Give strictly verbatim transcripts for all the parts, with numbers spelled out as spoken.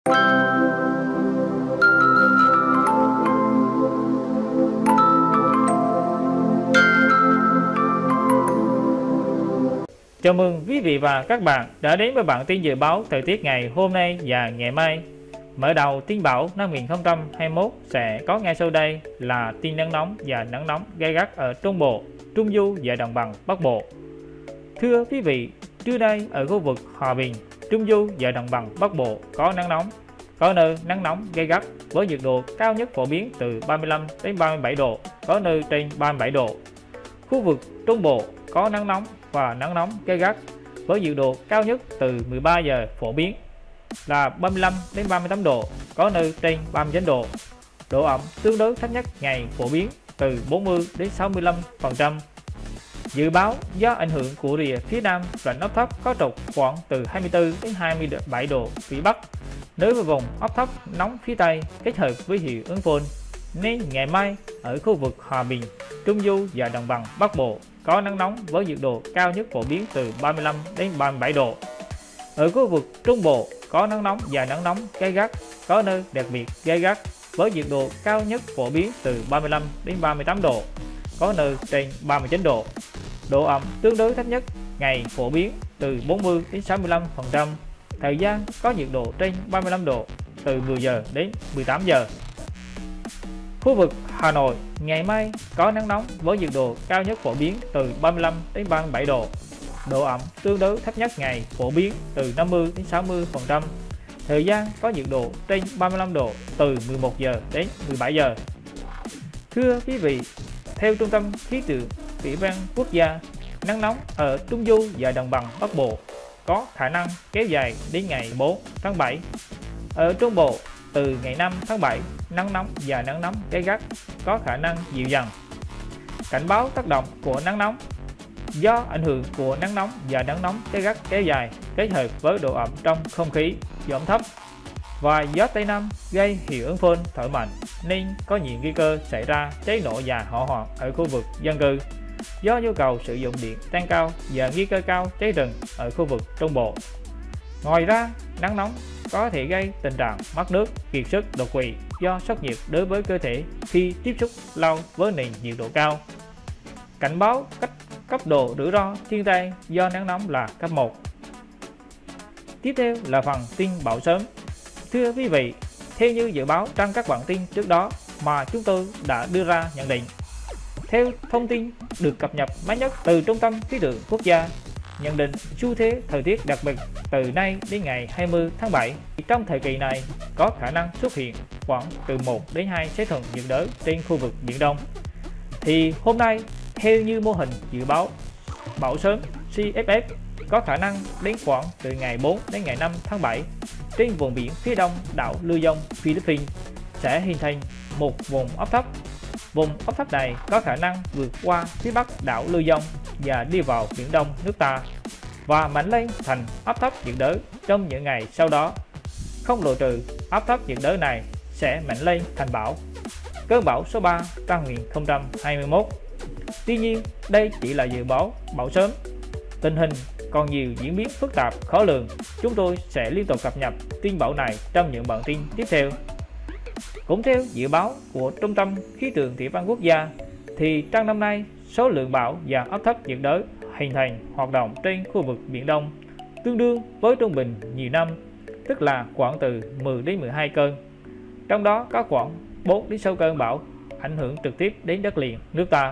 Chào mừng quý vị và các bạn đã đến với bản tin dự báo thời tiết ngày hôm nay và ngày mai. Mở đầu tin bão năm hai nghìn không trăm hai mươi mốt sẽ có ngay sau đây là tin nắng nóng và nắng nóng gay gắt ở Trung Bộ, Trung Du và Đồng bằng Bắc Bộ. Thưa quý vị, trưa nay ở khu vực Hòa Bình, Trung Du và Đồng bằng Bắc Bộ có nắng nóng, có nơi nắng nóng gay gắt với nhiệt độ cao nhất phổ biến từ ba mươi lăm đến ba mươi bảy độ, có nơi trên ba mươi bảy độ. Khu vực Trung Bộ có nắng nóng và nắng nóng gay gắt với nhiệt độ cao nhất từ mười ba giờ phổ biến là ba mươi lăm đến ba mươi tám độ, có nơi trên ba mươi chín độ. Độ ẩm tương đối thấp nhất ngày phổ biến từ bốn mươi đến sáu mươi lăm phần trăm. Dự báo do ảnh hưởng của rìa phía nam rãnh áp thấp có trục khoảng từ hai mươi tư đến hai mươi bảy độ vĩ bắc nối với vùng áp thấp nóng phía tây kết hợp với hiệu ứng phơn, nên ngày mai ở khu vực Hòa Bình, Trung Du và Đồng bằng Bắc Bộ có nắng nóng với nhiệt độ cao nhất phổ biến từ ba mươi lăm đến ba mươi bảy độ. Ở khu vực Trung Bộ có nắng nóng và nắng nóng gay gắt, có nơi đặc biệt gay gắt với nhiệt độ cao nhất phổ biến từ ba mươi lăm đến ba mươi tám độ, có nơi trên ba mươi chín độ. Độ ẩm tương đối thấp nhất ngày phổ biến từ bốn mươi đến sáu mươi lăm phần trăm. Thời gian có nhiệt độ trên ba mươi lăm độ từ mười giờ đến mười tám giờ. Khu vực Hà Nội ngày mai có nắng nóng với nhiệt độ cao nhất phổ biến từ ba mươi lăm đến ba mươi bảy độ. Độ ẩm tương đối thấp nhất ngày phổ biến từ năm mươi đến sáu mươi phần trăm. Thời gian có nhiệt độ trên ba mươi lăm độ từ mười một giờ đến mười bảy giờ. Thưa quý vị, theo Trung tâm Khí tượng Thủy văn Quốc gia, nắng nóng ở Trung Du và Đồng bằng Bắc Bộ có khả năng kéo dài đến ngày bốn tháng bảy. Ở Trung Bộ từ ngày năm tháng bảy, nắng nóng và nắng nóng gay gắt có khả năng dịu dần. Cảnh báo tác động của nắng nóng do ảnh hưởng của nắng nóng và nắng nóng gay gắt kéo dài kết hợp với độ ẩm trong không khí giảm thấp và gió Tây Nam gây hiệu ứng phơn thổi mạnh, nên có nhiều nguy cơ xảy ra cháy nổ và hỏa hoạn ở khu vực dân cư do nhu cầu sử dụng điện tăng cao và nguy cơ cao cháy rừng ở khu vực Trung Bộ. Ngoài ra, nắng nóng có thể gây tình trạng mất nước, kiệt sức, đột quỵ do sốc nhiệt đối với cơ thể khi tiếp xúc lâu với nền nhiệt độ cao. Cảnh báo cấp, cấp độ rủi ro thiên tai do nắng nóng là cấp một. Tiếp theo là phần tin bão sớm. Thưa quý vị, theo như dự báo trong các bản tin trước đó mà chúng tôi đã đưa ra nhận định, theo thông tin được cập nhật mới nhất từ Trung tâm Khí tượng Quốc gia, nhận định xu thế thời tiết đặc biệt từ nay đến ngày hai mươi tháng bảy. Trong thời kỳ này có khả năng xuất hiện khoảng từ một đến hai siêu thuận nhiệt đới trên khu vực Biển Đông. Thì hôm nay, theo như mô hình dự báo bão sớm xê ép ép, có khả năng đến khoảng từ ngày bốn đến ngày năm tháng bảy trên vùng biển phía đông đảo Luzon, Philippines sẽ hình thành một vùng áp thấp. Vùng áp thấp này có khả năng vượt qua phía bắc đảo Luzon và đi vào Biển Đông nước ta và mạnh lên thành áp thấp nhiệt đới trong những ngày sau đó. Không loại trừ áp thấp nhiệt đới này sẽ mạnh lên thành bão, cơn bão số ba năm hai nghìn không trăm hai mươi mốt. Tuy nhiên, đây chỉ là dự báo bão sớm. Tình hình còn nhiều diễn biến phức tạp khó lường. Chúng tôi sẽ liên tục cập nhật tin bão này trong những bản tin tiếp theo. Cũng theo dự báo của Trung tâm Khí tượng Thủy văn Quốc gia, thì trong năm nay số lượng bão và áp thấp nhiệt đới hình thành hoạt động trên khu vực Biển Đông tương đương với trung bình nhiều năm, tức là khoảng từ mười đến mười hai cơn. Trong đó có khoảng bốn đến sáu cơn bão ảnh hưởng trực tiếp đến đất liền nước ta.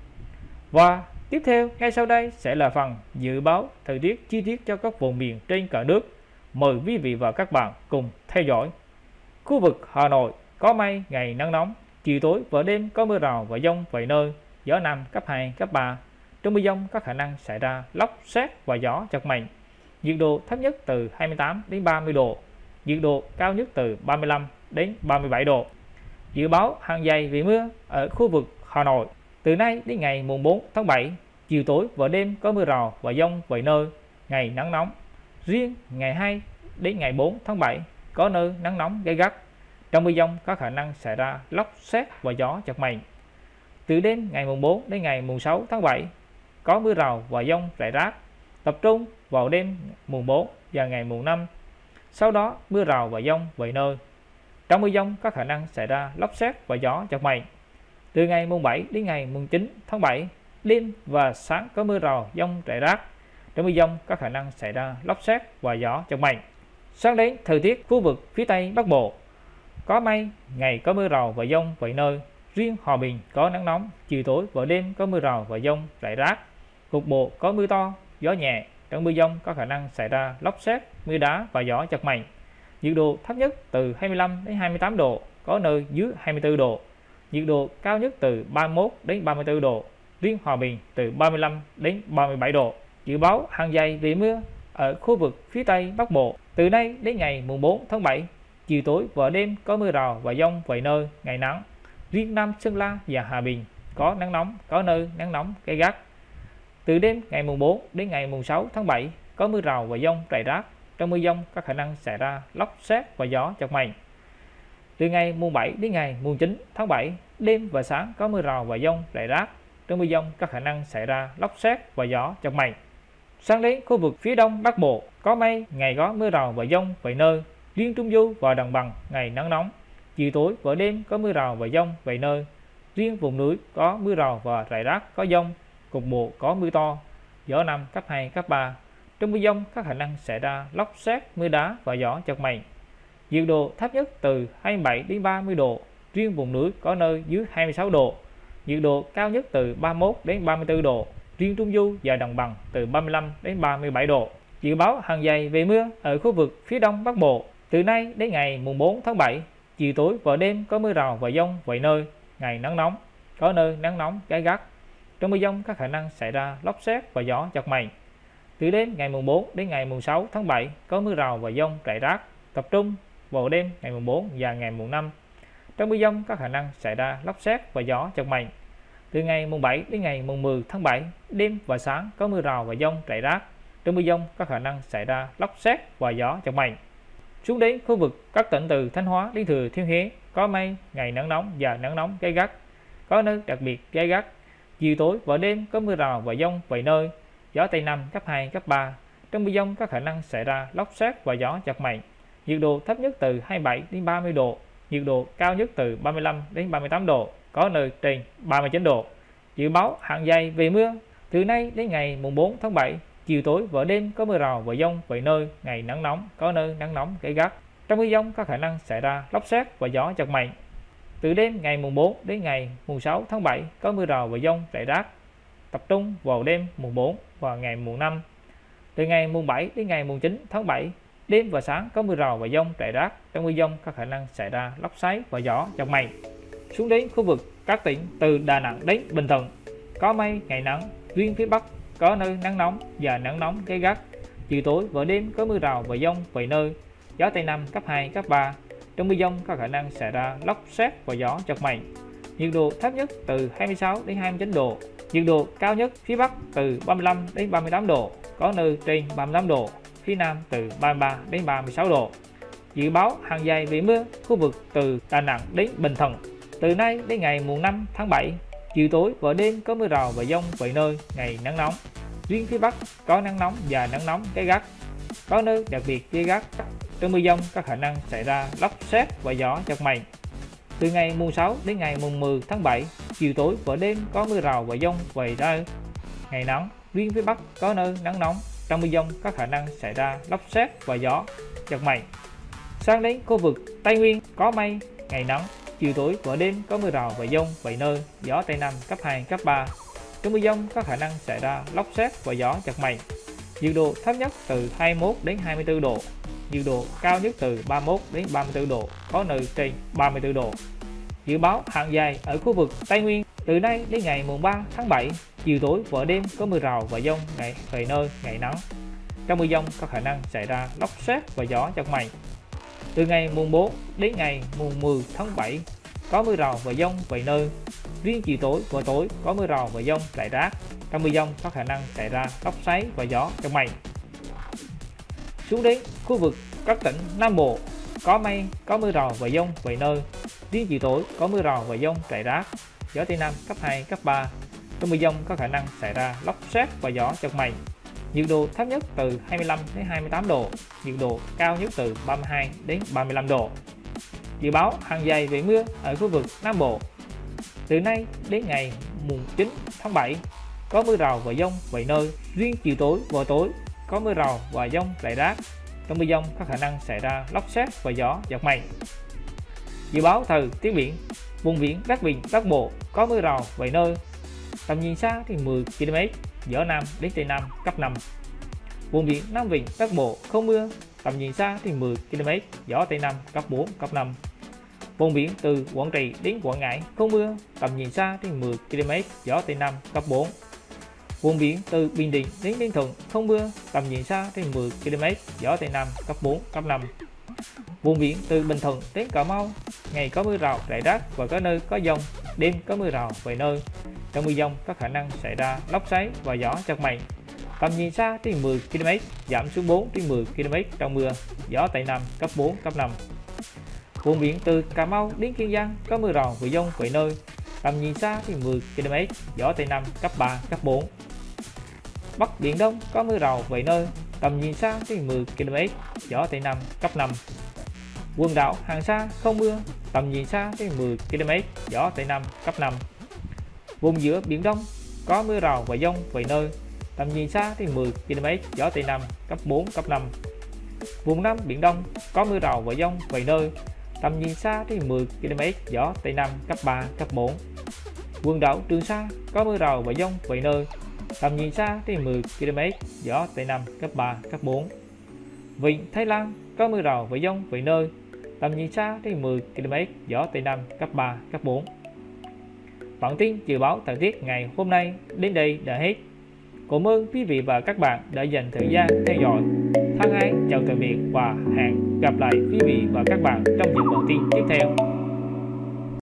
Và tiếp theo ngay sau đây sẽ là phần dự báo thời tiết chi tiết cho các vùng miền trên cả nước. Mời quý vị và các bạn cùng theo dõi. Khu vực Hà Nội có mây, ngày nắng nóng, chiều tối và đêm có mưa rào và dông vài nơi, gió nam cấp hai, cấp ba. Trong mưa dông có khả năng xảy ra lốc sét và gió giật mạnh. Nhiệt độ thấp nhất từ hai mươi tám đến ba mươi độ, nhiệt độ cao nhất từ ba mươi lăm đến ba mươi bảy độ. Dự báo hàng dày về mưa ở khu vực Hà Nội từ nay đến ngày mùng bốn tháng bảy, chiều tối và đêm có mưa rào và dông vài nơi, ngày nắng nóng. Riêng ngày hai đến ngày bốn tháng bảy có nơi nắng nóng gay gắt. Trong mưa dông có khả năng xảy ra lốc sét và gió giật mạnh. Từ đêm ngày mùng bốn đến ngày mùng sáu tháng bảy có mưa rào và dông rải rác, tập trung vào đêm mùng bốn và ngày mùng năm. Sau đó mưa rào và dông vài nơi. Trong mưa dông có khả năng xảy ra lốc sét và gió giật mạnh. Từ ngày mùng bảy đến ngày mùng chín tháng bảy, đêm và sáng có mưa rào dông rải rác. Trong mưa dông có khả năng xảy ra lốc sét và gió giật mạnh. Sáng đến thời tiết khu vực phía Tây Bắc Bộ có mây, ngày có mưa rào và dông vài nơi. Riêng Hòa Bình có nắng nóng, chiều tối và đêm có mưa rào và dông rải rác. Cục bộ có mưa to, gió nhẹ. Trong mưa dông có khả năng xảy ra lốc sét, mưa đá và gió giật mạnh. Nhiệt độ thấp nhất từ hai mươi lăm đến hai mươi tám độ, có nơi dưới hai mươi tư độ. Nhiệt độ cao nhất từ ba mươi mốt đến ba mươi tư độ. Riêng Hòa Bình từ ba mươi lăm đến ba mươi bảy độ. Dự báo hàng dày về mưa ở khu vực phía Tây Bắc Bộ từ nay đến ngày mùng bốn tháng bảy. Chiều tối và đêm có mưa rào và dông vài nơi, ngày nắng. Riêng Nam Sơn La và Hòa Bình có nắng nóng, có nơi nắng nóng gay gắt. Từ đêm ngày mùng bốn đến ngày mùng sáu tháng bảy có mưa rào và dông rải rác. Trong mưa dông có khả năng xảy ra lốc sét và gió giật mạnh. Từ ngày mùng bảy đến ngày mùng chín tháng bảy, đêm và sáng có mưa rào và dông rải rác. Trong mưa dông có khả năng xảy ra lốc sét và gió giật mạnh. Sang đến khu vực phía Đông Bắc Bộ có mây, ngày có mưa rào và dông vài nơi. Riêng Trung Du và Đồng Bằng ngày nắng nóng. Chiều tối và đêm có mưa rào và dông vài nơi. Riêng vùng núi có mưa rào và rải rác có dông. Cục bộ có mưa to, gió Nam cấp hai, cấp ba. Trong mưa dông có khả năng xảy ra lốc sét, mưa đá và gió giật mạnh. Nhiệt độ thấp nhất từ hai mươi bảy đến ba mươi độ. Riêng vùng núi có nơi dưới hai mươi sáu độ. Nhiệt độ cao nhất từ ba mươi mốt đến ba mươi tư độ. Riêng Trung Du và Đồng Bằng từ ba mươi lăm đến ba mươi bảy độ. Dự báo hàng dày về mưa ở khu vực phía Đông Bắc Bộ từ nay đến ngày mùng bốn tháng bảy. Chiều tối và đêm có mưa rào và dông vài nơi, ngày nắng nóng, có nơi nắng nóng gay gắt. Trong mưa dông có khả năng xảy ra lốc sét và gió giật mạnh. Từ đêm ngày mùng bốn đến ngày mùng sáu tháng bảy có mưa rào và dông rải rác, tập trung vào đêm ngày mùng bốn và ngày mùng năm. Trong mưa dông có khả năng xảy ra lốc sét và gió giật mạnh. Từ ngày mùng bảy đến ngày mùng mười tháng bảy, đêm và sáng có mưa rào và dông rải rác. Trong mưa dông có khả năng xảy ra lốc sét và gió giật mạnh. Xuống đến khu vực các tỉnh từ Thanh Hóa đến Thừa Thiên Huế có mây, ngày nắng nóng và nắng nóng gay gắt, có nơi đặc biệt gay gắt. Chiều tối và đêm có mưa rào và dông vài nơi, gió Tây Nam cấp hai, cấp ba. Trong mưa dông có khả năng xảy ra lốc sét và gió giật mạnh. Nhiệt độ thấp nhất từ hai mươi bảy đến ba mươi độ, nhiệt độ cao nhất từ ba mươi lăm đến ba mươi tám độ, có nơi trên ba mươi chín độ. Dự báo hạn dày về mưa từ nay đến ngày mùng bốn tháng bảy. Chiều tối và đêm có mưa rào và dông vài nơi, ngày nắng nóng, có nơi nắng nóng gay gắt. Trong mưa dông có khả năng xảy ra lốc sét và gió giật mạnh. Từ đêm ngày mùng bốn đến ngày mùng sáu tháng bảy có mưa rào và dông rải rác, tập trung vào đêm mùng bốn và ngày mùng năm. Từ ngày mùng bảy đến ngày mùng chín tháng bảy, đêm và sáng có mưa rào và dông rải rác. Trong mưa dông có khả năng xảy ra lốc xoáy và gió giật mạnh. Xuống đến khu vực các tỉnh từ Đà Nẵng đến Bình Thuận có mây, ngày nắng, riêng phía Bắc có nơi nắng nóng và nắng nóng gay gắt. Chiều tối và đêm có mưa rào và dông vài nơi, gió Tây Nam cấp hai, cấp ba. Trong mưa dông có khả năng xảy ra lốc sét và gió giật mạnh. Nhiệt độ thấp nhất từ hai mươi sáu đến hai mươi chín độ, nhiệt độ cao nhất phía Bắc từ ba mươi lăm đến ba mươi tám độ, có nơi trên ba mươi tám độ, phía Nam từ ba mươi ba đến ba mươi sáu độ. Dự báo hàng dày về mưa khu vực từ Đà Nẵng đến Bình Thuận từ nay đến ngày mùng năm tháng bảy. Chiều tối và đêm có mưa rào và dông vài nơi, ngày nắng nóng. Riêng phía Bắc có nắng nóng và nắng nóng gay gắt, có nơi đặc biệt gay gắt. Trong mưa dông có khả năng xảy ra lốc sét và gió giật mạnh. Từ ngày mùng sáu đến ngày mùng mười tháng bảy, chiều tối và đêm có mưa rào và dông vài nơi, ngày nắng. Riêng phía Bắc có nơi nắng nóng. Trong mưa dông có khả năng xảy ra lốc sét và gió giật mạnh. Sang đến khu vực Tây Nguyên có mây, ngày nắng. Chiều tối và đêm có mưa rào và dông vài nơi, gió Tây Nam cấp hai, cấp ba. Trong mưa dông có khả năng xảy ra lốc sét và gió giật mạnh. Nhiệt độ thấp nhất từ hai mươi mốt đến hai mươi tư độ, nhiệt độ cao nhất từ ba mươi mốt đến ba mươi tư độ, có nơi trên ba mươi tư độ. Dự báo hạn dài ở khu vực Tây Nguyên từ nay đến ngày mùng ba tháng bảy, chiều tối và đêm có mưa rào và dông ngày vài nơi, ngày nắng. Trong mưa dông có khả năng xảy ra lốc sét và gió giật mạnh. Từ ngày mùng bốn đến ngày mùng mười tháng bảy có mưa rào và dông vài nơi. Riêng chiều tối và tối có mưa rào và dông rải rác. Trong mưa dông có khả năng xảy ra lốc xoáy và gió giật mạnh. Xuống đến khu vực các tỉnh Nam Bộ có mây, có mưa rào và dông vài nơi. Riêng chiều tối có mưa rào và dông rải rác, gió Tây Nam cấp hai, cấp ba. Trong mưa dông có khả năng xảy ra lốc sét và gió giật mạnh. nhiệt độ thấp nhất từ hai mươi lăm đến hai mươi tám độ, nhiệt độ cao nhất từ ba mươi hai đến ba mươi lăm độ. Dự báo hàng dày về mưa ở khu vực Nam Bộ. Từ nay đến ngày mùng chín tháng bảy có mưa rào và dông vài nơi, riêng chiều tối và tối có mưa rào và dông rải rác. Trong mưa dông có khả năng xảy ra lốc sét và gió giật mạnh. Dự báo thời tiết biển. Vùng biển Bắc Vịnh Bắc Bộ có mưa rào vài nơi, tầm nhìn xa thì mười ki lô mét, gió Nam đến Tây Nam cấp năm. Vùng biển Nam Vịnh Bắc Bộ không mưa, tầm nhìn xa thì mười ki lô mét, gió Tây Nam cấp bốn, cấp năm. Vùng biển từ Quảng Trị đến Quảng Ngãi không mưa, tầm nhìn xa thì mười ki lô mét, gió Tây Nam cấp bốn. Vùng biển từ Bình Định đến Ninh Thuận không mưa, tầm nhìn xa thì mười ki lô mét, gió Tây Nam cấp bốn, cấp năm. Vùng biển từ Bình Thuận đến Cà Mau ngày có mưa rào rải rác và có nơi có dông, đêm có mưa rào vài nơi. Trong mưa dông có khả năng xảy ra lốc xoáy và gió giật mạnh. Tầm nhìn xa thì mười ki lô mét, giảm xuống bốn đến mười ki lô mét trong mưa, gió Tây Nam cấp bốn, cấp năm. Vùng biển từ Cà Mau đến Kiên Giang có mưa rào và dông vài nơi, tầm nhìn xa thì mười ki lô mét, gió Tây Nam cấp ba, cấp bốn. Bắc Biển Đông có mưa rào vài nơi, tầm nhìn xa thì mười ki lô mét, gió Tây Nam cấp năm. Quần đảo Hoàng Sa không mưa, tầm nhìn xa thì mười ki lô mét, gió Tây Nam cấp năm. Vùng giữa Biển Đông có mưa rào và dông vài nơi, tầm nhìn xa thì mười ki lô mét, gió Tây Nam cấp bốn, cấp năm. Vùng Nam Biển Đông có mưa rào và dông vài nơi, tầm nhìn xa thì mười ki lô mét, gió Tây Nam cấp ba, cấp bốn. Quần đảo Trường Sa có mưa rào và dông vài nơi, tầm nhìn xa thì mười ki lô mét, gió Tây Nam cấp ba, cấp bốn. Vịnh Thái Lan có mưa rào và dông vài nơi, tầm nhìn xa thì mười ki lô mét, gió Tây Nam cấp ba, cấp bốn. Bản tin dự báo thời tiết ngày hôm nay đến đây đã hết. Cảm ơn quý vị và các bạn đã dành thời gian theo dõi. Thân ái chào tạm biệt và hẹn gặp lại quý vị và các bạn trong những bản tin tiếp theo.